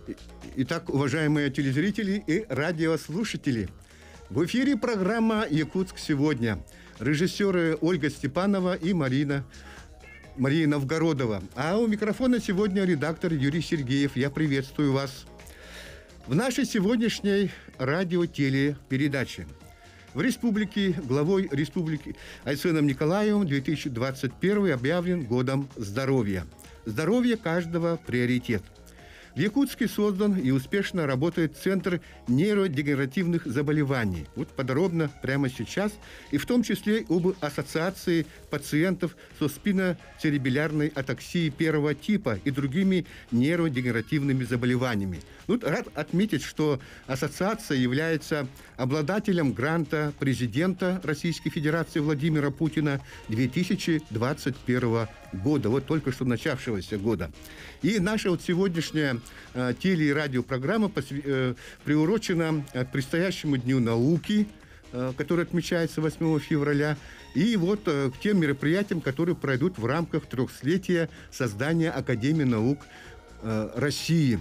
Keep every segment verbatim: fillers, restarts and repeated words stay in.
Итак, уважаемые телезрители и радиослушатели, в эфире программа «Якутск сегодня». Режиссеры Ольга Степанова и Марина, Мария Новгородова. А у микрофона сегодня редактор Юрий Сергеев. Я приветствую вас. В нашей сегодняшней радио-телепередаче в республике, главой республики Айсеном Николаевым две тысячи двадцать первый объявлен годом здоровья. Здоровье каждого приоритет. В Якутске создан и успешно работает Центр нейродегенеративных заболеваний. Вот подробно прямо сейчас, и в том числе об ассоциации пациентов со спиноцеребелярной атаксией первого типа и другими нейродегенеративными заболеваниями. Тут рад отметить, что ассоциация является обладателем гранта президента Российской Федерации Владимира Путина две тысячи двадцать первого года, вот только что начавшегося года. И наша вот сегодняшняя э, теле- и радиопрограмма посвя- э, приурочена к предстоящему Дню науки, э, который отмечается восьмого февраля, и вот э, к тем мероприятиям, которые пройдут в рамках трехсотлетия создания Академии наук э, России.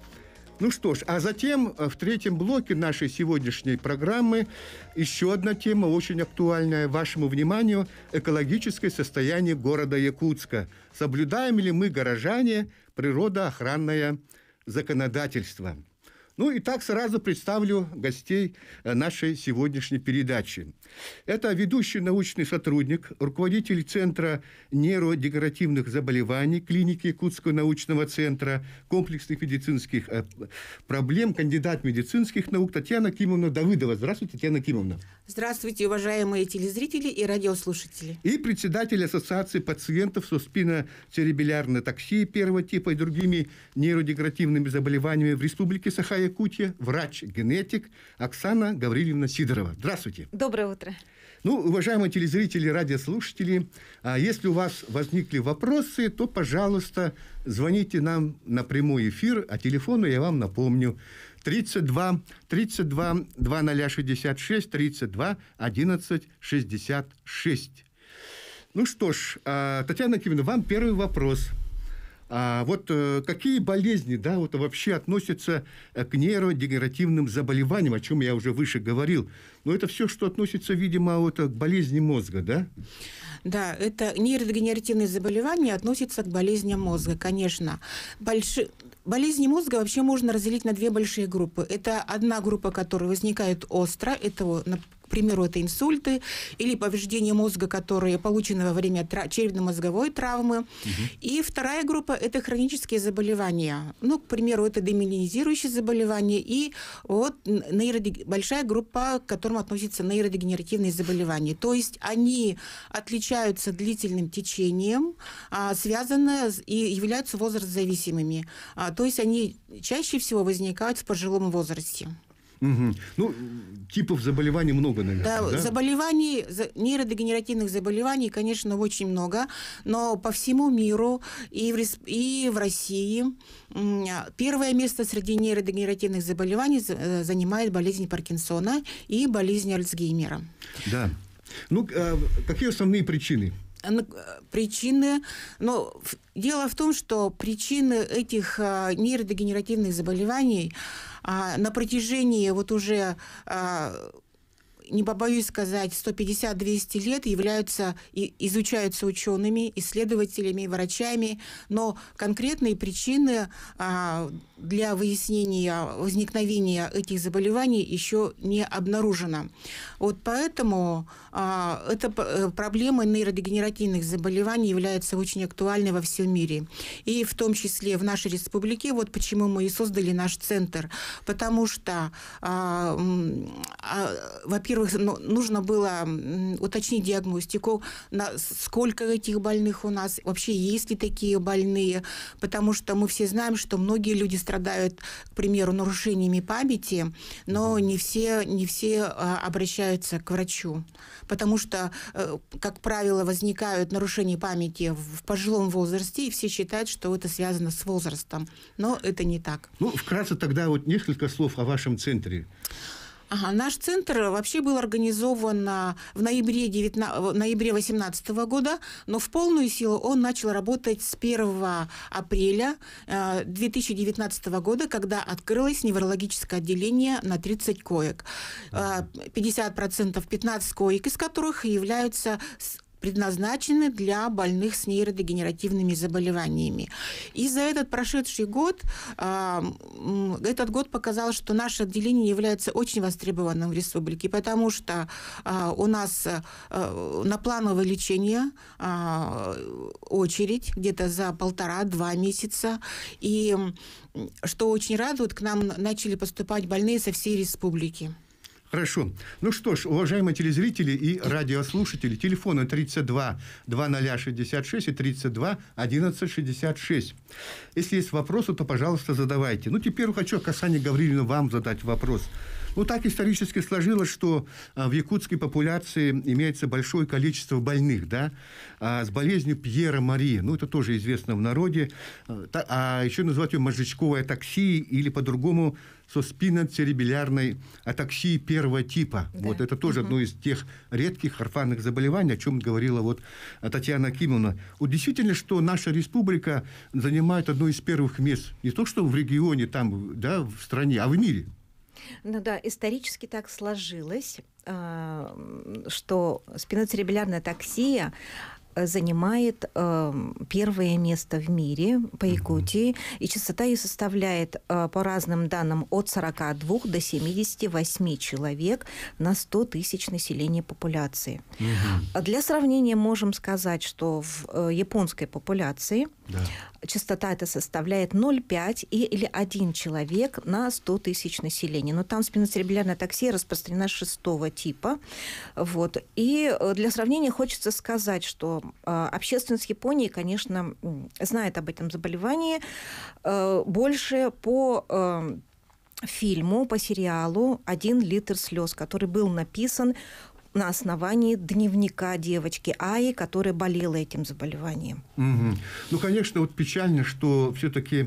Ну что ж, а затем в третьем блоке нашей сегодняшней программы еще одна тема, очень актуальная вашему вниманию – экологическое состояние города Якутска. Соблюдаем ли мы, горожане, природоохранное законодательство? Ну и так сразу представлю гостей нашей сегодняшней передачи. Это ведущий научный сотрудник, руководитель Центра нейродегенеративных заболеваний клиники Якутского научного центра комплексных медицинских проблем, кандидат медицинских наук Татьяна Кимовна Давыдова. Здравствуйте, Татьяна Кимовна. Здравствуйте, уважаемые телезрители и радиослушатели. И председатель Ассоциации пациентов со спиноцеребелярной атаксией первого типа и другими нейродегенеративными заболеваниями в Республике Саха-Якутия, врач-генетик Оксана Гавриловна Сидорова. Здравствуйте. Доброе утро. Ну, уважаемые телезрители и радиослушатели, если у вас возникли вопросы, то, пожалуйста, звоните нам на прямой эфир, а телефону я вам напомню. тридцать два тридцать два двадцать шестьдесят шесть, тридцать два одиннадцать шестьдесят шесть. Ну что ж, Татьяна Кимовна, вам первый вопрос. А вот э, какие болезни, да, вот вообще относятся к нейродегенеративным заболеваниям, о чем я уже выше говорил. Но это все, что относится, видимо, вот, к болезни мозга, да? Да, это нейродегенеративные заболевания относятся к болезням мозга, конечно. Больши... Болезни мозга вообще можно разделить на две большие группы. Это одна группа, которая возникает остро, это, к примеру, это инсульты или повреждения мозга, которые получены во время тра... черепно-мозговой травмы. Угу. И вторая группа – это хронические заболевания. Ну, к примеру, это демиелинизирующие заболевания и вот нейродег... большая группа, к которым относятся нейродегенеративные заболевания. То есть они отличаются длительным течением, а, связаны и являются возрастзависимыми. А, то есть они чаще всего возникают в пожилом возрасте. Угу. Ну, типов заболеваний много, наверное. Да, да? заболеваний, нейродегенеративных заболеваний, конечно, очень много, но по всему миру и в, и в России первое место среди нейродегенеративных заболеваний занимает болезнь Паркинсона и болезнь Альцгеймера. Да. Ну, какие основные причины? Причины, но дело в том, что причины этих нейродегенеративных заболеваний на протяжении вот уже, не побоюсь сказать, сто пятьдесят - двести лет являются и изучаются учеными, исследователями, врачами, но конкретные причины для выяснения возникновения этих заболеваний еще не обнаружено. Вот поэтому эта проблема нейродегенеративных заболеваний является очень актуальной во всем мире. И в том числе в нашей республике, вот почему мы и создали наш центр, потому что, во-первых, нужно было уточнить диагностику, сколько этих больных у нас, вообще есть ли такие больные, потому что мы все знаем, что многие люди страдают, к примеру, нарушениями памяти, но не все, не все обращаются к врачу, потому что, как правило, возникают нарушения памяти в пожилом возрасте, и все считают, что это связано с возрастом, но это не так. Ну, вкратце тогда вот несколько слов о вашем центре. Ага, наш центр вообще был организован в ноябре две тысячи восемнадцатого года, но в полную силу он начал работать с первого апреля две тысячи девятнадцатого года, когда открылось неврологическое отделение на тридцать коек. пятьдесят процентов, пятнадцать коек, из которых являются предназначены для больных с нейродегенеративными заболеваниями. И за этот прошедший год, этот год показал, что наше отделение является очень востребованным в республике, потому что у нас на плановое лечение очередь где-то за полтора-два месяца. И что очень радует, к нам начали поступать больные со всей республики. Хорошо. Ну что ж, уважаемые телезрители и радиослушатели, телефоны тридцать два двадцать шестьдесят шесть и тридцать два одиннадцать шестьдесят шесть. Если есть вопросы, то, пожалуйста, задавайте. Ну, теперь хочу, Оксане Гавриловне, вам задать вопрос. Ну, так исторически сложилось, что в якутской популяции имеется большое количество больных, да, с болезнью Пьера Мари. Ну, это тоже известно в народе. А еще называют ее мозжечковой атаксией или по-другому со спиноцеребелярной атаксией первого типа. Да. Вот это тоже угу. одно из тех редких орфанных заболеваний, о чем говорила вот Татьяна Акимовна. Вот действительно, что наша республика занимает одно из первых мест не то, что в регионе, там, да, в стране, а в мире. Ну да, исторически так сложилось, что спиноцеребелярная атаксия занимает э, первое место в мире по Якутии, и частота ее составляет, э, по разным данным, от сорока двух до семидесяти восьми человек на сто тысяч населения популяции. Угу. Для сравнения можем сказать, что в э, японской популяции да. частота эта составляет ноль целых пять десятых или один человек на сто тысяч населения. Но там спиноцеребелярная атаксия распространена шестого типа. Вот. И для сравнения хочется сказать, что общественность Японии, конечно, знает об этом заболевании больше по фильму, по сериалу «Один литр слез», который был написан на основании дневника девочки Аи, которая болела этим заболеванием. Угу. Ну, конечно, вот печально, что все-таки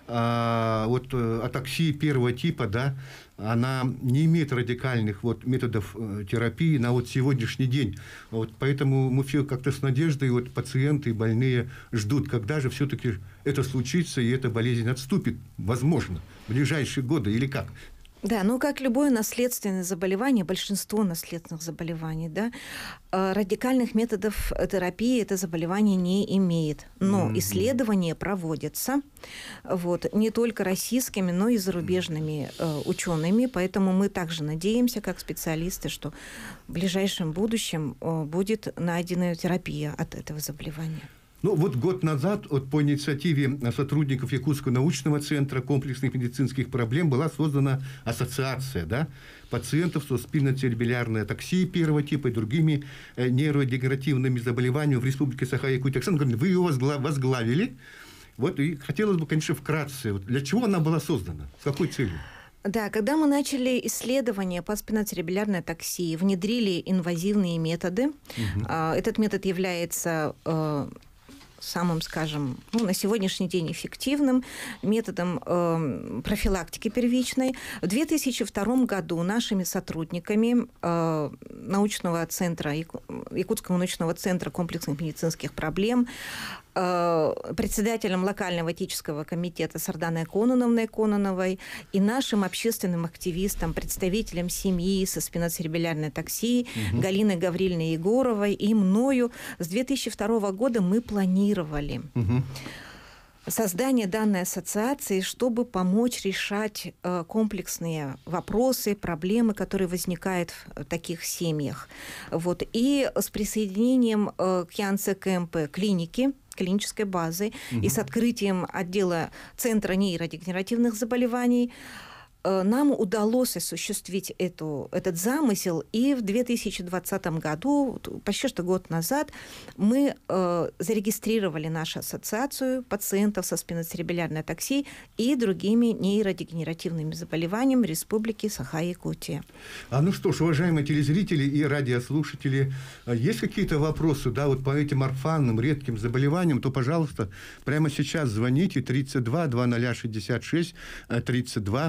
а, вот атаксия первого типа, да, она не имеет радикальных вот методов э, терапии на вот сегодняшний день. Вот поэтому мы все как-то с надеждой, вот пациенты и больные ждут, когда же все-таки это случится и эта болезнь отступит, возможно, в ближайшие годы или как. Да, ну как любое наследственное заболевание, большинство наследственных заболеваний, да, радикальных методов терапии это заболевание не имеет. Но mm-hmm. исследования проводятся вот, не только российскими, но и зарубежными э, учеными. Поэтому мы также надеемся, как специалисты, что в ближайшем будущем э, будет найдена терапия от этого заболевания. Ну, вот год назад вот, по инициативе сотрудников Якутского научного центра комплексных медицинских проблем была создана ассоциация, да, пациентов со спиноцеребелярной атаксией первого типа и другими э, нейродегенеративными заболеваниями в Республике Саха-Якутия. Оксана Гавриловна, вы ее возгла- возглавили. Вот, и хотелось бы, конечно, вкратце, вот, для чего она была создана, с какой целью? Да, когда мы начали исследования по спиноцеребелярной атаксии, внедрили инвазивные методы. Угу. Этот метод является самым, скажем, ну, на сегодняшний день эффективным методом э, профилактики первичной. В две тысячи втором году нашими сотрудниками э, научного центра, Якутского научного центра комплексных медицинских проблем, э, председателем локального этического комитета Сарданой Кононовной Кононовой и нашим общественным активистом, представителем семьи со спиноцеребелярной атаксией угу. Галиной Гавриловной Егоровой и мною с две тысячи второго года мы планировали Угу. создание данной ассоциации, чтобы помочь решать э, комплексные вопросы, проблемы, которые возникают в таких семьях. Вот. И с присоединением э, к ЯНЦ-КМП клиники, клинической базы угу. и с открытием отдела Центра нейродегенеративных заболеваний нам удалось осуществить эту, этот замысел, и в две тысячи двадцатом году, почти что год назад, мы э, зарегистрировали нашу ассоциацию пациентов со спиноцеребелярной атаксией и другими нейродегенеративными заболеваниями Республики Саха-Якутия. А ну что ж, уважаемые телезрители и радиослушатели, есть какие-то вопросы, да, вот по этим орфанным, редким заболеваниям, то, пожалуйста, прямо сейчас звоните тридцать два двадцать шестьдесят шесть тридцать два одиннадцать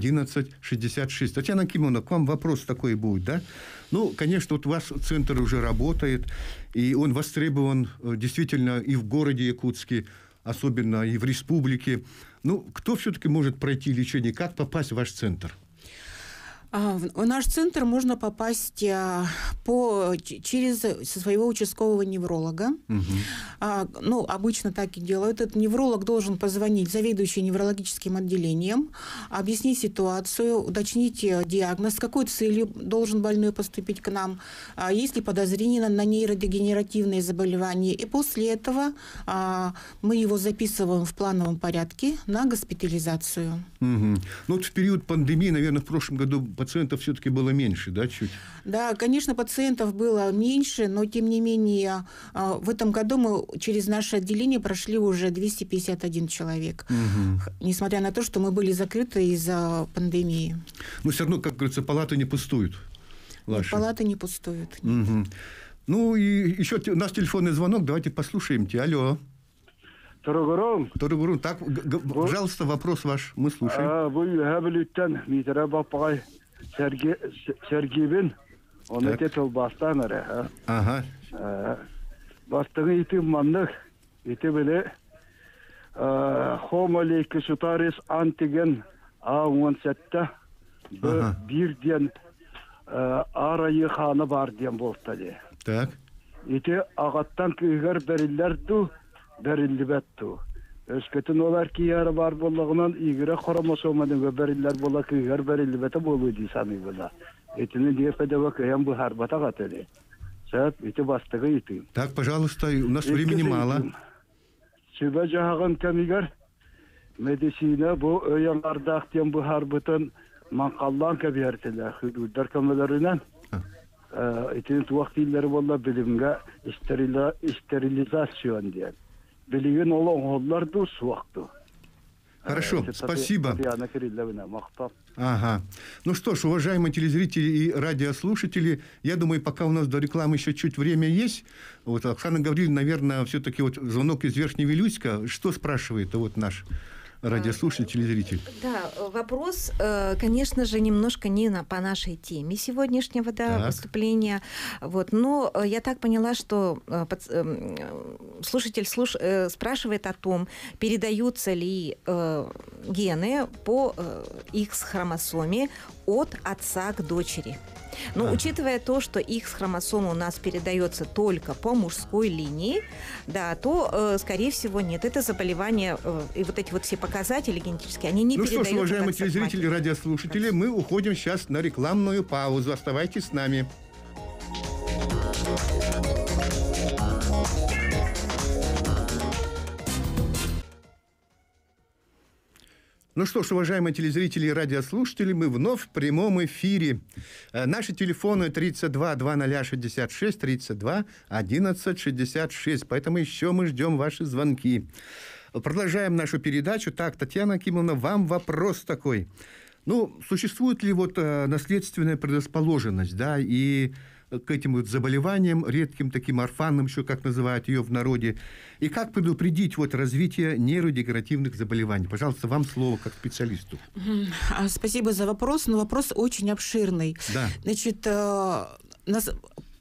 одиннадцать шестьдесят шесть. Татьяна Акимовна, к вам вопрос такой будет, да? Ну, конечно, вот у вас центр уже работает, и он востребован действительно и в городе Якутске, особенно и в республике. Ну, кто все-таки может пройти лечение? Как попасть в ваш центр? В наш центр можно попасть по, через своего участкового невролога. Угу. Ну, обычно так и делают. Этот невролог должен позвонить заведующей неврологическим отделением, объяснить ситуацию, уточнить диагноз, с какой целью должен больной поступить к нам, есть ли подозрение на нейродегенеративные заболевания. И после этого мы его записываем в плановом порядке на госпитализацию. Угу. Ну, вот в период пандемии, наверное, в прошлом году пациентов все-таки было меньше, да, чуть? Да, конечно, пациентов было меньше, но, тем не менее, в этом году мы через наше отделение прошли уже двести пятьдесят один человек, угу. несмотря на то, что мы были закрыты из-за пандемии. Но все равно, как говорится, палаты не пустуют. Нет, палаты не пустуют. Угу. Ну, и еще у нас телефонный звонок, давайте послушаем тебя. Алло. Тургурум. Тургурум. Так, пожалуйста, вопрос ваш, мы слушаем. А, бұл әбіліттен митера бапағай Сергейбін, оны те тол бастан әрі. Ага. Бастығы иті маннық, иті білі хомолейкі сутарис антиген А он сәтті бірден арайы қаны бар ден болтады. Так. Иті ағаттан күйгер бәрілер ду, бәрілі бәтту. Өскөтін олар кияры бар болығынан игірі хромосоманың бәрілер бола күйгер бәрілі бәті болу дейсаны бола. Этіні дефедева көйен бұл харбата қатыды. Сәп, еті бастығы еті. Так, пожалуйста, у нас времени мало. Сөбә жағын кәмігер, медицина бұл өйянлардақтен бұл харбытын маңқаллан кәбертілі. Хүдудар көмелерінен. Этінің туақтилері бола білімге стерилизацион дейін. Білген олон оларды суақты. Хорошо, спасибо. Ага. Ну что ж, уважаемые телезрители и радиослушатели, я думаю, пока у нас до рекламы еще чуть время есть. Вот Оксана Гавриловна, наверное, все-таки вот звонок из Верхневилюйска. Что спрашивает вот наш радиослушатель, телезритель? Да, вопрос, конечно же, немножко не на, по нашей теме сегодняшнего да, выступления. Вот, но я так поняла, что слушатель слуш... спрашивает о том, передаются ли гены по Х-хромосоме от отца к дочери. Но а. учитывая то, что Х-хромосома у нас передается только по мужской линии, да, то, э, скорее всего, нет. Это заболевание, э, и вот эти вот все показатели генетические, они не ну передаются. Ну что ж, уважаемые телезрители, радиослушатели, мы уходим сейчас на рекламную паузу. Оставайтесь с нами. Ну что ж, уважаемые телезрители и радиослушатели, мы вновь в прямом эфире. Наши телефоны тридцать два двадцать шестьдесят шесть, тридцать два одиннадцать шестьдесят шесть. Поэтому еще мы ждем ваши звонки. Продолжаем нашу передачу. Так, Татьяна Акимовна, вам вопрос такой. Ну, существует ли вот наследственная предрасположенность, да, и к этим вот заболеваниям, редким таким орфанным, еще как называют ее в народе, и как предупредить вот развитие нейродегенеративных заболеваний? Пожалуйста, вам слово как специалисту. Спасибо за вопрос, но вопрос очень обширный. Да. Значит, нас...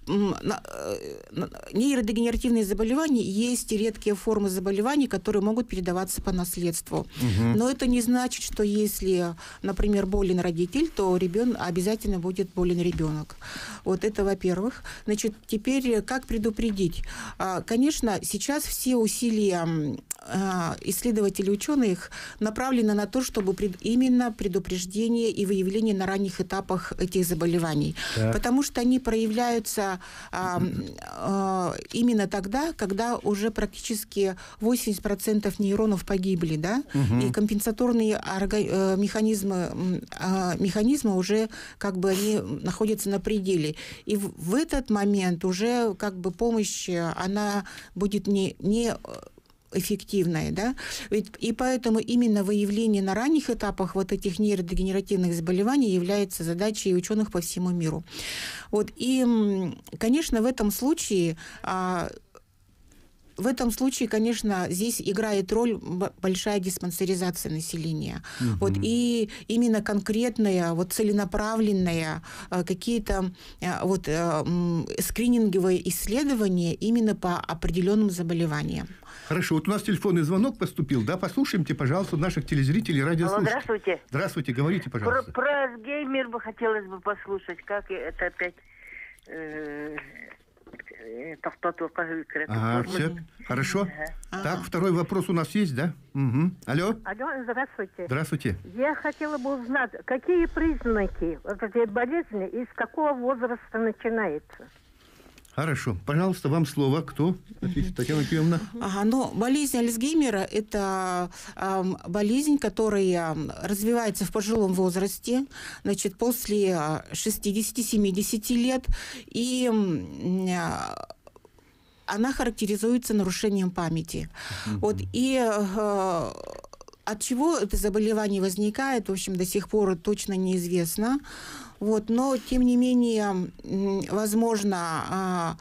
нейродегенеративные заболевания есть редкие формы заболеваний, которые могут передаваться по наследству. Угу. Но это не значит, что если, например, болен родитель, то ребен... обязательно будет болен ребенок. Вот это, во-первых. Значит, теперь как предупредить? Конечно, сейчас все усилия исследователей, ученых направлены на то, чтобы пред... именно предупреждение и выявление на ранних этапах этих заболеваний. Так. Потому что они проявляются А, а, именно тогда, когда уже практически восемьдесят процентов нейронов погибли, да, угу. и компенсаторные орга... механизмы, механизмы уже как бы они находятся на пределе. И в, в этот момент уже как бы помощь, она будет не, не эффективная, да, и поэтому именно выявление на ранних этапах вот этих нейродегенеративных заболеваний является задачей ученых по всему миру. Вот, и, конечно, в этом случае а, в этом случае, конечно, здесь играет роль большая диспансеризация населения. Угу. Вот, и именно конкретная, вот, целенаправленная какие-то вот, скрининговые исследования именно по определенным заболеваниям. Хорошо, вот у нас телефонный звонок поступил, да? Послушайте, пожалуйста, наших телезрителей, радиослушателей. Алло, здравствуйте. Здравствуйте, говорите, пожалуйста. Про, про Альцгеймер бы хотелось бы послушать, как это опять... Э, ага, все, хорошо. Ага. Так, второй вопрос у нас есть, да? Угу. Алло. Алло, здравствуйте. Здравствуйте. Я хотела бы узнать, какие признаки этой болезни и с какого возраста начинается? Хорошо. Пожалуйста, вам слово. Кто ответит? Татьяна Кирилловна. Ага, ну, болезнь Альцгеймера – это э, болезнь, которая развивается в пожилом возрасте, значит, после шестидесяти-семидесяти лет, и э, она характеризуется нарушением памяти. Mm-hmm. Вот, и э, от чего это заболевание возникает, в общем, до сих пор точно неизвестно. Вот, но, тем не менее, возможно, а,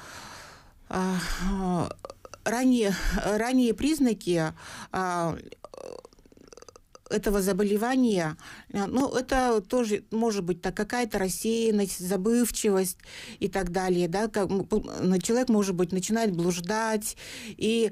а, ранние, ранние признаки а, этого заболевания, ну, это тоже может быть так, какая-то рассеянность, забывчивость и так далее. Да? Как, человек, может быть, начинает блуждать, и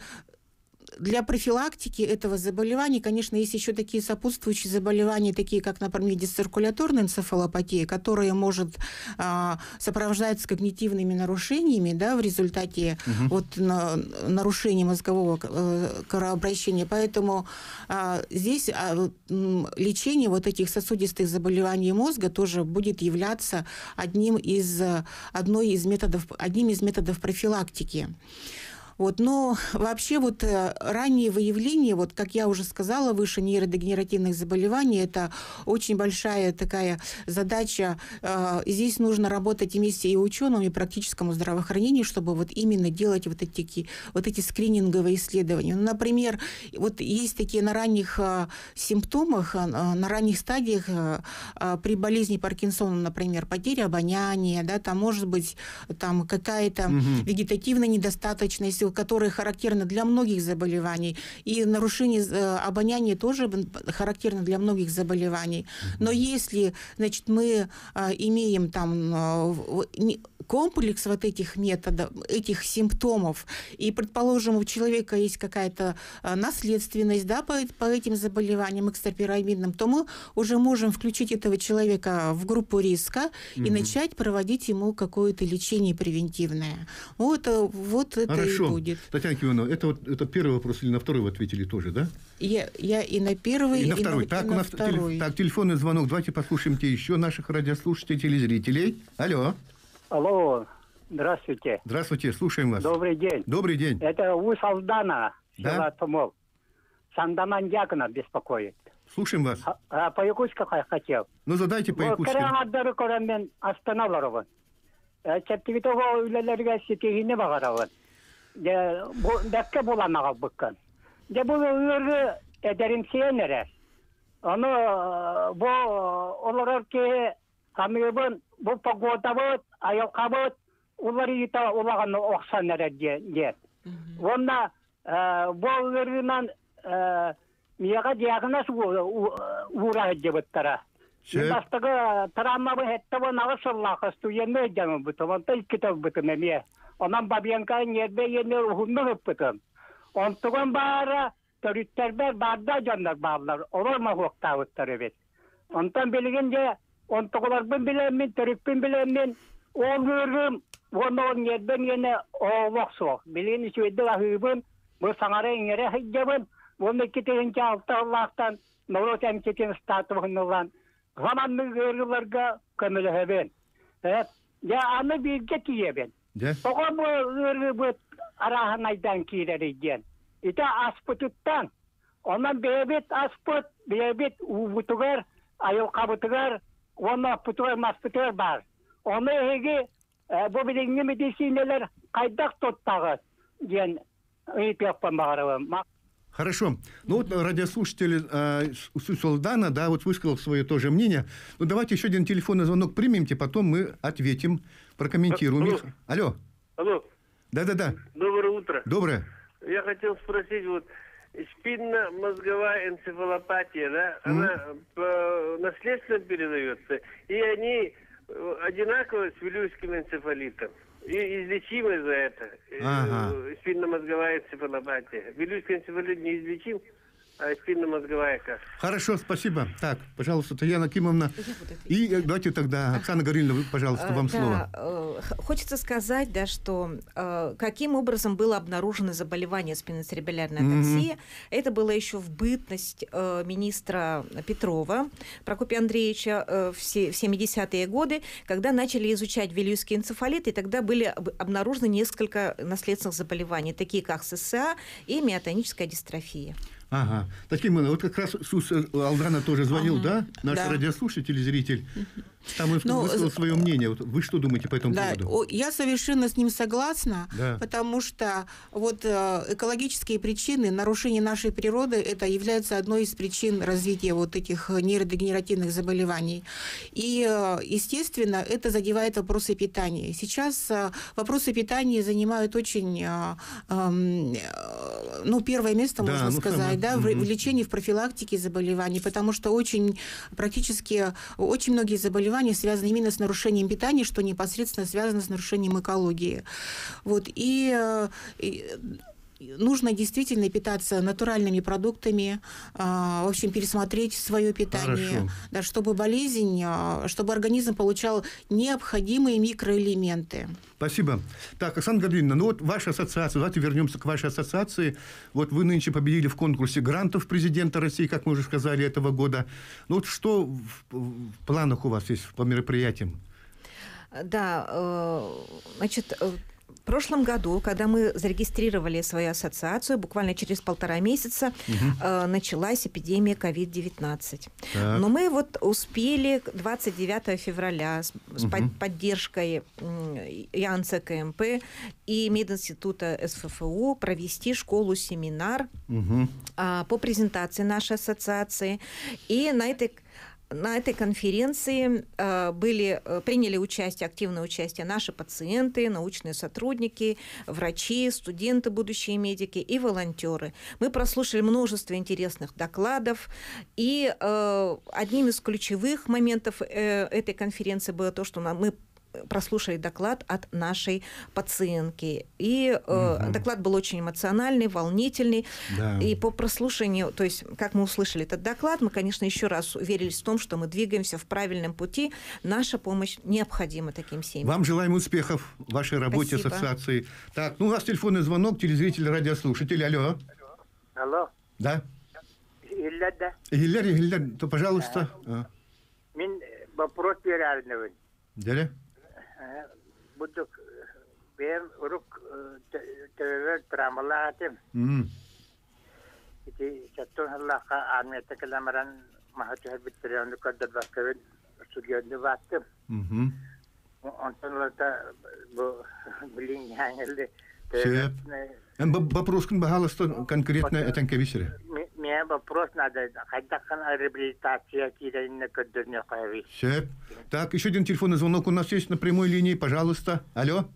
для профилактики этого заболевания, конечно, есть еще такие сопутствующие заболевания, такие как, например, дисциркуляторная энцефалопатия, которая может а, сопровождаться когнитивными нарушениями, да, в результате угу. вот, на, нарушения мозгового э, кровообращения. Поэтому а, здесь а, лечение вот этих сосудистых заболеваний мозга тоже будет являться одним из, одной из методов, одним из методов профилактики. Вот, но вообще вот раннее выявление, вот, как я уже сказала выше, нейродегенеративных заболеваний, это очень большая такая задача. Здесь нужно работать вместе и ученым, и практическому здравоохранению, чтобы вот именно делать вот эти, вот эти скрининговые исследования. Ну, например, вот есть такие на ранних симптомах, на ранних стадиях при болезни Паркинсона, например, потеря обоняния, да, там может быть там какая-то угу. вегетативная недостаточность, которые характерны для многих заболеваний. И нарушение обоняния тоже характерно для многих заболеваний. Но если, значит, мы имеем там комплекс вот этих методов, этих симптомов, и, предположим, у человека есть какая-то наследственность, да, по, по этим заболеваниям экстрапирамидным, то мы уже можем включить этого человека в группу риска mm-hmm. и начать проводить ему какое-то лечение превентивное. Вот, вот это Хорошо. И будет. Татьяна Кирилловна, это, вот, это первый вопрос или на второй вы ответили тоже, да? Я, я и на первый, и на и второй. На, так, и у на нас второй. Теле, так, телефонный звонок. Давайте послушаем еще наших радиослушателей, телезрителей. Алло. Алло, здравствуйте. Здравствуйте, слушаем вас. Добрый день. Добрый день. Это Ус Алдана, села да? Тумол. Сандаман Дьякона беспокоит. Слушаем вас. А, а по якутски хотел. Ну, задайте по якутски. Карагадары көрәмен астаналарывын. Чәптігітіға үйлелерге сетегіне бағаравын. Дәкке боламаға бұққан. Де бұл үйірі әдерін сейенері. Оны бұл оларар ке хамығыбын бұл погодабыд, аяқабыд, олар үйіта олағаны оқсан әрі дед. Онда бұл үйірінен мияға диагноз ұра әдебіттара. Бастығы травмабы әттігі нағысыллақы студенті әдемі бұтым, онта ikkitov бұтым әме. Ondan babiyanka nerede yeni ruhunu hıppıtım. Ontuğun bağırı törütterber bağırda canlar bağırlar. Olur mu hoktavıtlar evet. Ondan bilgince ontuğularını bilemin, törüpün bilemin. O görürüm. Onu on yerden yeni oğluk soğuk. Bilgin işvedi ahıbın. Bu sanara ingere hıccabın. Bunu kiterince altı Allah'tan nolu temkitin statüğününden. Zamanlı görürlerge kömülü hemen. Evet. Ya anı bilge kiye ben. Oğul bu bu arahan aydan kireriyken. İta aspıtıttan. Ondan bebet aspıt, bebet uvutugar, ayol kabutugar, ona putugar maspıtugar var. Onu hege bu bilingi medisineler kaydak tuttağı diyen iyi yapmam bağırım. Хорошо. Ну вот радиослушатель э, Сусолдана, да, вот высказал свое тоже мнение. Ну давайте еще один телефонный звонок примемте, потом мы ответим, прокомментируем. Алло. Алло. Алло. Да-да-да. Доброе утро. Доброе. Я хотел спросить, вот спинномозговая энцефалопатия, да, mm. она по наследственно передается, и они одинаково с вилюйским энцефалитом. И излечимы за это. Ага. Спинномозговая энцефалопатия. Вилюйский энцефалит неизлечим, а спинномозговая как. Хорошо, спасибо. Так, пожалуйста, Татьяна Кимовна. И давайте тогда, Оксана Гавриловна, вы, пожалуйста, вам да, слово. Хочется сказать, да, что каким образом было обнаружено заболевание спиноцеребральной атаксии. Mm-hmm. Это было еще в бытность министра Петрова Прокопия Андреевича в семидесятые годы, когда начали изучать вилюйский энцефалит, и тогда были обнаружены несколько наследственных заболеваний, такие как ССА и миотоническая дистрофия. Ага. Таким, вот как раз Сус Алдана тоже звонил, ага. да? Наш да. радиослушатель, зритель. Там он ну, высказал свое мнение. Вот вы что думаете по этому да, поводу? Я совершенно с ним согласна, да. потому что вот экологические причины нарушения нашей природы это является одной из причин развития вот этих нейродегенеративных заболеваний. И, естественно, это задевает вопросы питания. Сейчас вопросы питания занимают очень, ну, первое место, да, можно ну, сказать, самое... да, в, в лечении, в профилактике заболеваний, потому что очень, практически, очень многие заболевания связаны именно с нарушением питания, что непосредственно связано с нарушением экологии. Вот. И, и нужно действительно питаться натуральными продуктами, в общем, пересмотреть свое питание, да, чтобы болезнь, чтобы организм получал необходимые микроэлементы. Спасибо. Так, Оксана Гавриловна, ну вот ваша ассоциация, давайте вернемся к вашей ассоциации. Вот вы нынче победили в конкурсе грантов президента России, как мы уже сказали, этого года. Ну вот что в, в планах у вас есть по мероприятиям? Да, значит... В прошлом году, когда мы зарегистрировали свою ассоциацию, буквально через полтора месяца угу. э, началась эпидемия ковид девятнадцать. Так. Но мы вот успели двадцать девятого февраля с, угу. с под, поддержкой ЯНЦ КМП и Мединститута СФФУ провести школу-семинар угу. э, по презентации нашей ассоциации. И на этой На этой конференции э, были, приняли участие, активное участие наши пациенты, научные сотрудники, врачи, студенты, будущие медики и волонтеры. Мы прослушали множество интересных докладов, и э, одним из ключевых моментов э, этой конференции было то, что мы прослушали доклад от нашей пациентки. И э, угу. доклад был очень эмоциональный, волнительный. Да. И по прослушанию, то есть, как мы услышали этот доклад, мы, конечно, еще раз уверились в том, что мы двигаемся в правильном пути. Наша помощь необходима таким семьям. Вам желаем успехов в вашей работе. Спасибо. Ассоциации. Так, ну у нас телефонный звонок, телезритель, радиослушатель. Алло. Алло. Да. Гиллер, да? Гиллер, Гиллер, то, пожалуйста. А. Мен вопрос веральный. Далее. Будут бем рук террор трамалатим. Ити сатун халака армета каламаран махатухар биттериан каддар баскавин судьяны ваттым. Онтон лата блин яңелде. Сеп. Эн вопрос кын бахалысты конкретно этен кебисере. Мне вопрос надо, когда реабилитация кидайна каддарне кави. Сеп. Так, еще один телефонный звонок у нас есть на прямой линии, пожалуйста. Алло.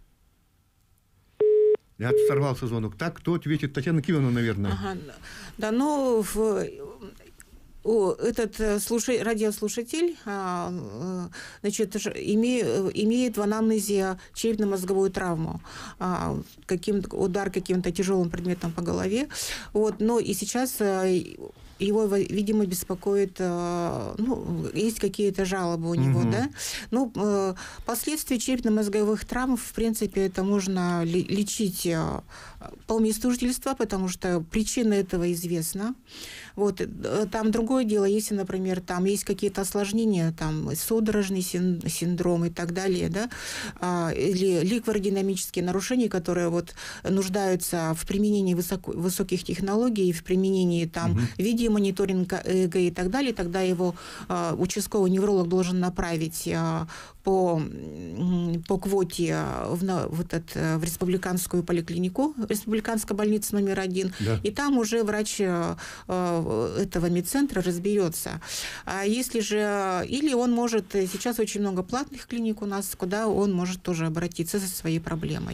Я сорвался звонок. Так, кто ответит? Татьяна Кимовна, наверное. Ага. Да, ну, в... О, этот слушай, радиослушатель значит, име, имеет в анамнезе черепно-мозговую травму, каким, удар каким-то тяжелым предметом по голове. Вот, но и сейчас его, видимо, беспокоит, ну, есть какие-то жалобы у него, mm-hmm. да. Ну, последствия черепно-мозговых травм, в принципе, это можно лечить по месту жительства, потому что причина этого известна. Вот, там другое дело, если, например, там есть какие-то осложнения, там, судорожный синдром и так далее, да, или ликвородинамические нарушения, которые вот нуждаются в применении высоко, высоких технологий, в применении там угу. видеомониторинга ЭЭГ и так далее, тогда его участковый невролог должен направить по, по квоте в, в, этот, в республиканскую поликлинику, республиканская больница номер один, да. И там уже врач этого медцентра разберется. А если же... Или он может... Сейчас очень много платных клиник у нас, куда он может тоже обратиться со своей проблемой.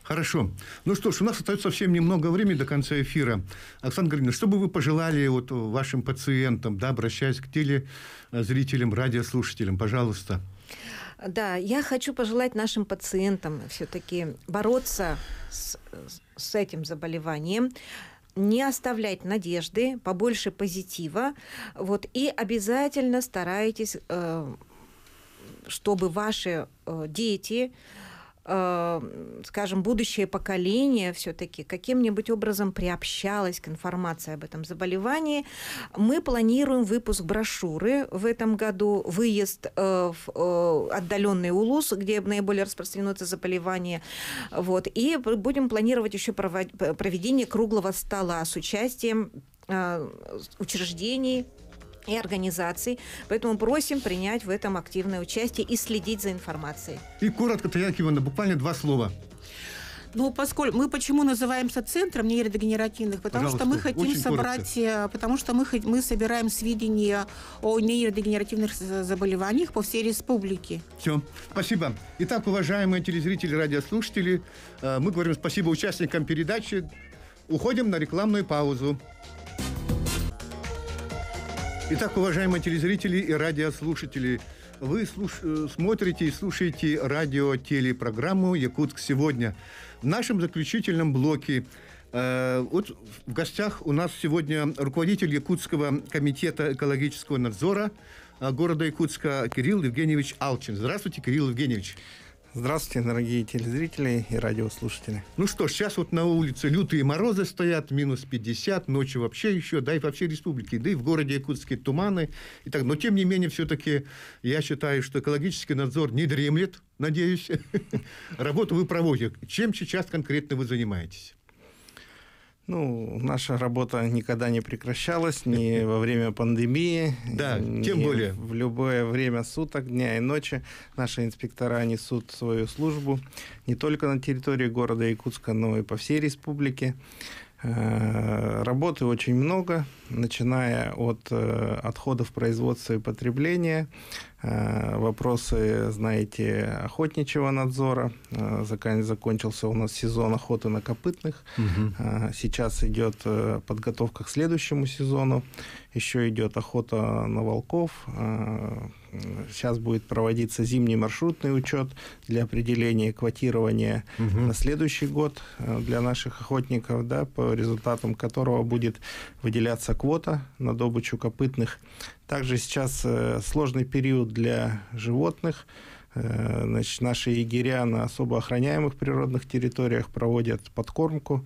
Хорошо. Ну что ж, у нас остается совсем немного времени до конца эфира. Оксана Григорьевна, что бы вы пожелали вот вашим пациентам, да, обращаясь к телезрителям, радиослушателям, пожалуйста? Да, я хочу пожелать нашим пациентам все-таки бороться с, с этим заболеванием, не оставлять надежды, побольше позитива, вот, и обязательно старайтесь, э, чтобы ваши э, дети, скажем, будущее поколение все-таки каким-нибудь образом приобщалось к информации об этом заболевании. Мы планируем выпуск брошюры в этом году, выезд в отдаленный Улус, где наиболее распространено это заболевание. Вот. И будем планировать еще проведение круглого стола с участием учреждений и организаций. Поэтому просим принять в этом активное участие и следить за информацией. И коротко, Татьяна Кивановна, буквально два слова. Ну, поскольку мы почему называемся центром нейродегенеративных, потому Пожалуйста, что мы хотим собрать, коротко. потому что мы, мы собираем сведения о нейродегенеративных заболеваниях по всей республике. Все, спасибо. Итак, уважаемые телезрители, радиослушатели, мы говорим спасибо участникам передачи. Уходим на рекламную паузу. Итак, уважаемые телезрители и радиослушатели, вы слуш... смотрите и слушаете радио-телепрограмму «Якутск сегодня». В нашем заключительном блоке э, вот в гостях у нас сегодня руководитель Якутского комитета экологического надзора э, города Якутска Кирилл Евгеньевич Алчин. Здравствуйте, Кирилл Евгеньевич. Здравствуйте, дорогие телезрители и радиослушатели. Ну что ж, сейчас вот на улице лютые морозы стоят, минус пятьдесят, ночью вообще еще, да и во всей республике, да и в городе Якутске туманы. И так. Но тем не менее, все-таки я считаю, что экологический надзор не дремлет, надеюсь. Работу вы проводите. Чем сейчас конкретно вы занимаетесь? Ну, наша работа никогда не прекращалась, ни во время пандемии, да, ни тем более. В любое время суток, дня и ночи наши инспектора несут свою службу не только на территории города Якутска, но и по всей республике. Работы очень много, начиная от отходов производства и потребления, вопросы, знаете, охотничьего надзора. Закончился у нас сезон охоты на копытных. Угу. Сейчас идет подготовка к следующему сезону. Еще идет охота на волков. Сейчас будет проводиться зимний маршрутный учет для определения квотирования угу. на следующий год для наших охотников, да, по результатам которого будет выделяться квота на добычу копытных. Также сейчас сложный период для животных. Значит, наши егеря на особо охраняемых природных территориях проводят подкормку,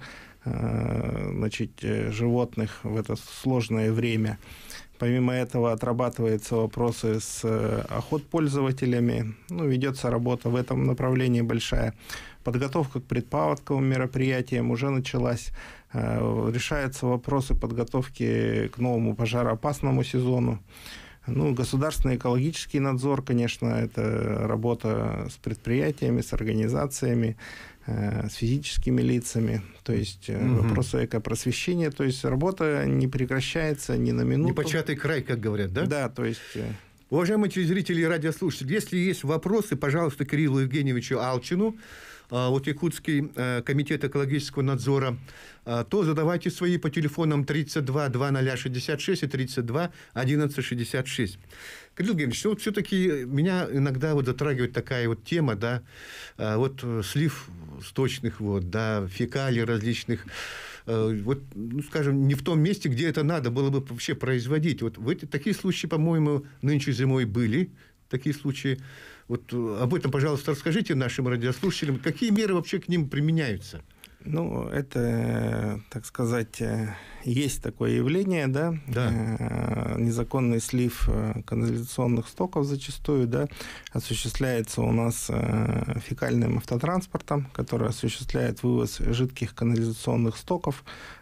значит, животных в это сложное время. Помимо этого отрабатываются вопросы с охотпользователями. Ну, ведется работа в этом направлении большая. Подготовка к предпаводковым мероприятиям уже началась. Решаются вопросы подготовки к новому пожароопасному сезону. Ну, государственный экологический надзор, конечно, это работа с предприятиями, с организациями, с физическими лицами, то есть угу. вопросы экопросвещения, то есть работа не прекращается ни на минуту. Непочатый край, как говорят, да? Да, то есть... Уважаемые телезрители и радиослушатели, если есть вопросы, пожалуйста, Кириллу Евгеньевичу Алчину, вот Якутский комитет экологического надзора, то задавайте свои по телефонам тридцать два двадцать шестьдесят шесть и тридцать два одиннадцать шестьдесят шесть. Кирилл Евгеньевич, вот все-таки меня иногда вот затрагивает такая вот тема, да, вот слив сточных вод, да, фекалий различных, вот, ну, скажем, не в том месте, где это надо было бы вообще производить. Вот в эти, такие случаи, по-моему, нынче зимой были, такие случаи. Вот об этом, пожалуйста, расскажите нашим радиослушателям, какие меры вообще к ним применяются? Ну, это, так сказать, есть такое явление, да, да. Незаконный слив канализационных стоков зачастую, да, осуществляется у нас фекальным автотранспортом, который осуществляет вывоз жидких канализационных стоков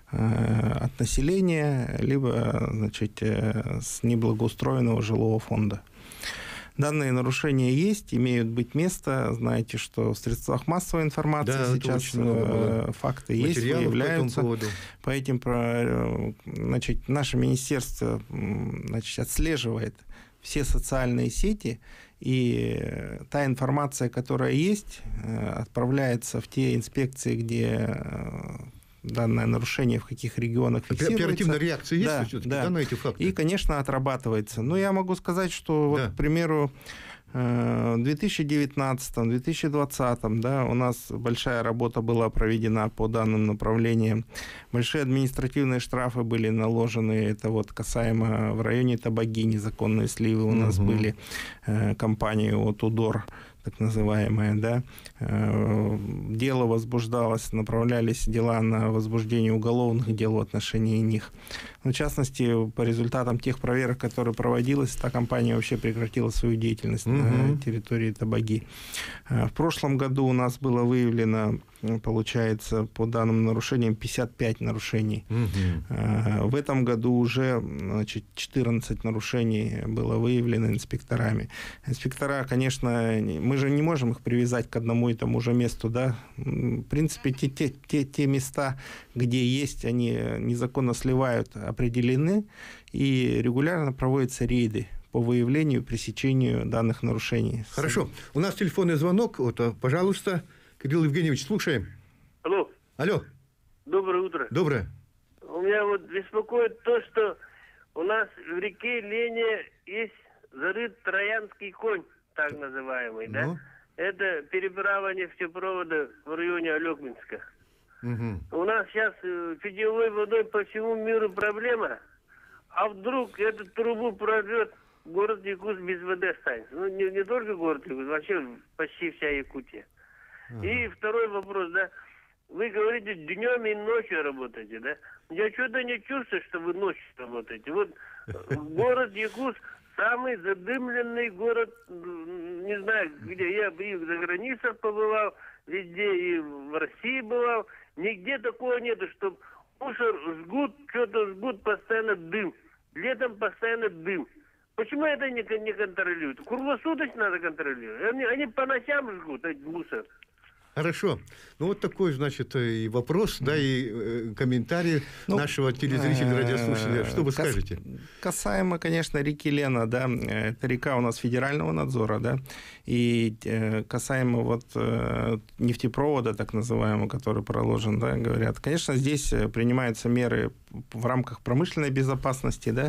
от населения, либо, значит, с неблагоустроенного жилого фонда. Данные нарушения есть, имеют быть место. Знаете, что в средствах массовой информации да, сейчас факты есть, выявляются. По, по этим, значит, наше министерство, значит, отслеживает все социальные сети И та информация, которая есть, отправляется в те инспекции, где данное нарушение, в каких регионах фиксируется. Оперативная реакция есть да, все-таки, да. да, на эти факты? И, конечно, отрабатывается. Но я могу сказать, что, вот, да. к примеру, в две тысячи девятнадцатом — две тысячи двадцатом, да, у нас большая работа была проведена по данным направлениям. Большие административные штрафы были наложены. Это вот касаемо в районе Табаги незаконные сливы у угу. нас были. Компании от УДОР, так называемая, да. Дело возбуждалось, направлялись дела на возбуждение уголовных дел в отношении них. В частности, по результатам тех проверок, которые проводились, та компания вообще прекратила свою деятельность угу. на территории Табаги. В прошлом году у нас было выявлено, получается, по данным нарушениям пятьдесят пять нарушений. Угу. В этом году уже, значит, четырнадцать нарушений было выявлено инспекторами. Инспектора, конечно, мы же не можем их привязать к одному и тому же месту, да. В принципе, те, те, те, те места, где есть, они незаконно сливают, определены, и регулярно проводятся рейды по выявлению и пресечению данных нарушений. Хорошо. У нас телефонный звонок. Вот, пожалуйста, Кирилл Евгеньевич, слушаем. Алло. Алло. Доброе утро. Доброе. У меня вот беспокоит то, что у нас в реке Лене есть зарыт троянский конь, так называемый, ну? да? Это переправа нефтепровода в районе Алекминска. Угу. У нас сейчас питьевой водой по всему миру проблема, а вдруг эту трубу прорвет, город Якутск без воды останется. Ну, не, не только город Якутск, вообще почти вся Якутия. Ага. И второй вопрос, да. Вы говорите, днем и ночью работаете, да? Я что-то не чувствую, что вы ночью работаете. Вот город Якутск самый задымленный город, не знаю, где я и за границей побывал, везде и в России бывал. Нигде такого нету, чтобы мусор жгут, что-то жгут, постоянно дым. Летом постоянно дым. Почему это не, не контролируют? Круглосуточно надо контролировать. Они, они по ночам жгут этот мусор. Хорошо. Ну, вот такой, значит, и вопрос, да, и э, комментарий ну, нашего телезрителя, радиослушателя. Что вы кас- скажете? Касаемо, конечно, реки Лена, да, это река у нас федерального надзора, да, и э, касаемо вот э, нефтепровода, так называемого, который проложен, да, говорят, конечно, здесь принимаются меры в рамках промышленной безопасности, да,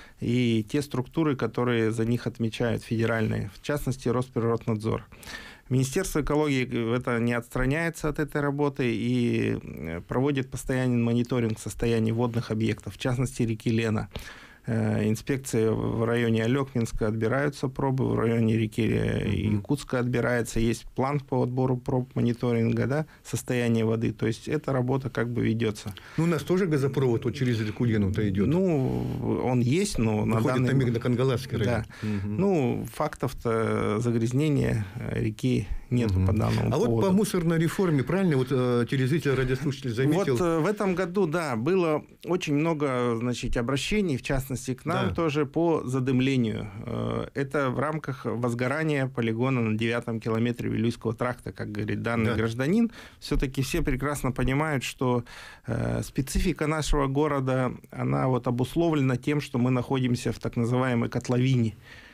и те структуры, которые за них отмечают федеральные, в частности, Росприроднадзор. Министерство экологии это не отстраняется от этой работы и проводит постоянный мониторинг состояния водных объектов, в частности, реки Лена. Инспекции в районе Алекминска отбираются пробы, в районе реки Якутска отбирается, есть план по отбору проб мониторинга, да, состояния воды, то есть эта работа как бы ведется. Ну, у нас тоже газопровод вот через реку Лену-то идет. Ну, он есть, но выходит на данный момент... на Кангаласский район. Да. Угу. Ну, фактов-то загрязнения реки нету угу. по данному а поводу. Вот по мусорной реформе, правильно, вот телезритель, радиослушатель заметил? Вот в этом году, да, было очень много, значит, обращений, в частности, к нам да. тоже по задымлению. Это в рамках возгорания полигона на девятом километре Вилюйского тракта, как говорит данный да. гражданин. Все-таки все прекрасно понимают, что э, специфика нашего города, она вот обусловлена тем, что мы находимся в так называемой котловине.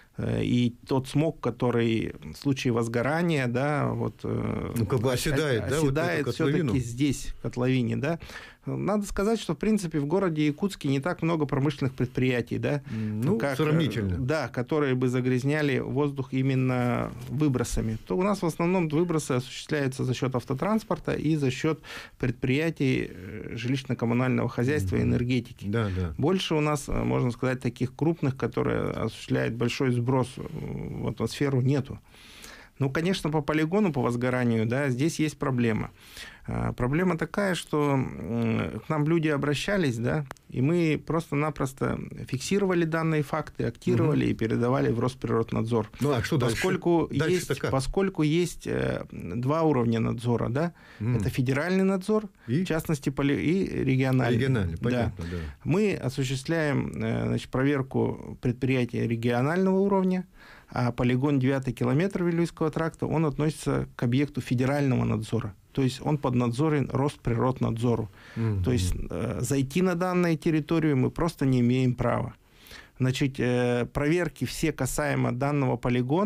И тот смог, который в случае возгорания, да, вот, ну, как бы оседает, оседает да, все-таки здесь, в котловине, да. Надо сказать, что, в принципе, в городе Якутске не так много промышленных предприятий, да, ну, как, сравнительно. Да, которые бы загрязняли воздух именно выбросами. То у нас в основном выбросы осуществляются за счет автотранспорта и за счет предприятий жилищно-коммунального хозяйства и энергетики. Да, да. Больше у нас, можно сказать, таких крупных, которые осуществляют большой сброс в атмосферу, нету. Ну, конечно, по полигону, по возгоранию, да, здесь есть проблема. Проблема такая, что к нам люди обращались, да, и мы просто-напросто фиксировали данные факты, актировали угу. и передавали в Росприроднадзор. Ну, а что поскольку дальше? Есть, дальше поскольку есть два уровня надзора, да, угу. это федеральный надзор, и? в частности, поли... и региональный. Региональный, понятно, да. да. Мы осуществляем, значит, проверку предприятий регионального уровня, а полигон девятый километр Вилюйского тракта, он относится к объекту федерального надзора. То есть он под надзором Росприроднадзору. Mm-hmm. То есть э, зайти на данную территорию мы просто не имеем права. Значит, э, проверки все касаемо данного полигона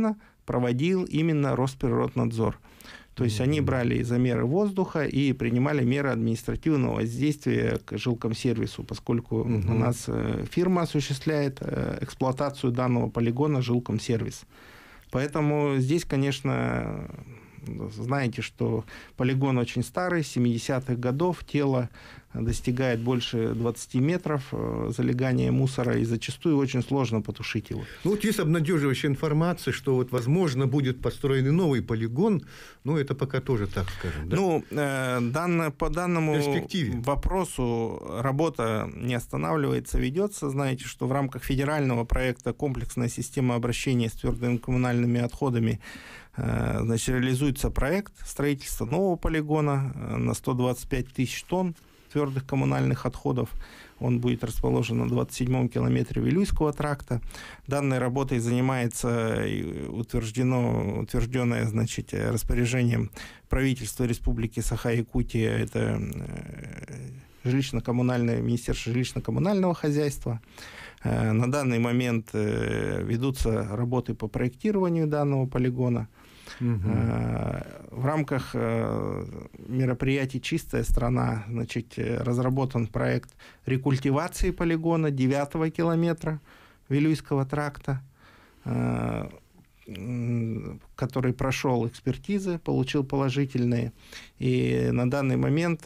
проводил именно Росприроднадзор. То есть они брали замеры воздуха и принимали меры административного воздействия к жилкомсервису, поскольку угу. у нас фирма осуществляет эксплуатацию данного полигона жилкомсервис. Поэтому здесь, конечно, знаете, что полигон очень старый, семидесятых годов, тело достигает больше двадцати метров залегания мусора, и зачастую очень сложно потушить его. Ну, вот есть обнадеживающая информация, что вот, возможно, будет построен новый полигон, но это пока тоже так, скажем, да? Ну, э, данно, по данному вопросу работа не останавливается, ведется. Знаете, что в рамках федерального проекта «Комплексная система обращения с твердыми коммунальными отходами» э, значит, реализуется проект строительства нового полигона на сто двадцать пять тысяч тонн твердых коммунальных отходов. Он будет расположен на двадцать седьмом километре Вилюйского тракта. Данной работой занимается утверждено, утвержденное, значит, распоряжением правительства Республики Саха-Якутия. Это жилищно-коммунальное, Министерство жилищно-коммунального хозяйства. На данный момент ведутся работы по проектированию данного полигона. Угу. В рамках мероприятий «Чистая страна», значит, разработан проект рекультивации полигона девятого километра Вилюйского тракта, который прошел экспертизы, получил положительные. И на данный момент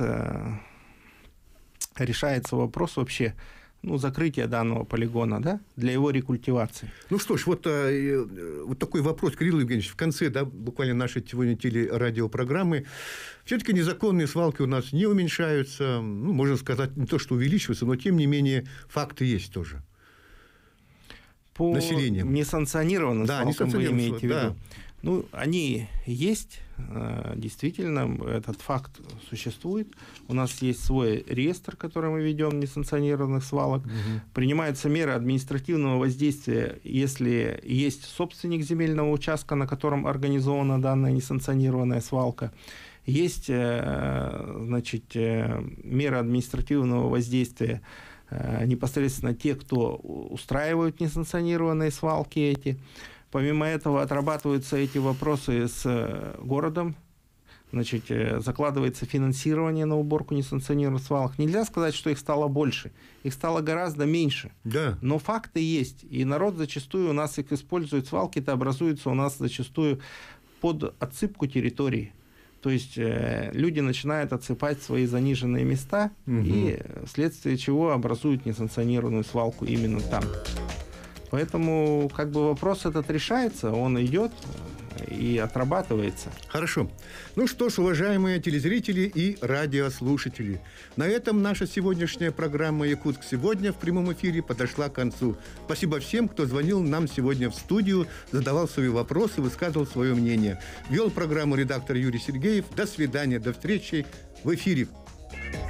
решается вопрос вообще, ну, закрытие данного полигона, да, для его рекультивации. Ну что ж, вот, вот такой вопрос, Кирилл Евгеньевич, в конце, да, буквально нашей сегодня телерадиопрограммы. Все-таки незаконные свалки у нас не уменьшаются, ну, можно сказать, не то, что увеличиваются, но, тем не менее, факты есть тоже. По населением. Несанкционированным да, свалкам вы имеете в да. виду? Ну, они есть, действительно, этот факт существует. У нас есть свой реестр, который мы ведем, несанкционированных свалок. Угу. Принимаются меры административного воздействия, если есть собственник земельного участка, на котором организована данная несанкционированная свалка. Есть, значит, меры административного воздействия непосредственно те, кто устраивают несанкционированные свалки эти. Помимо этого отрабатываются эти вопросы с городом, значит, закладывается финансирование на уборку несанкционированных свалок. Нельзя сказать, что их стало больше, их стало гораздо меньше. Да. Но факты есть, и народ зачастую у нас их использует, свалки-то образуются у нас зачастую под отсыпку территории. То есть э, люди начинают отсыпать свои заниженные места, угу. и вследствие чего образуют несанкционированную свалку именно там. Поэтому как бы вопрос этот решается, он идет и отрабатывается. Хорошо. Ну что ж, уважаемые телезрители и радиослушатели, на этом наша сегодняшняя программа «Якутск сегодня» в прямом эфире подошла к концу. Спасибо всем, кто звонил нам сегодня в студию, задавал свои вопросы, высказывал свое мнение. Вел программу редактор Юрий Сергеев. До свидания, до встречи в эфире.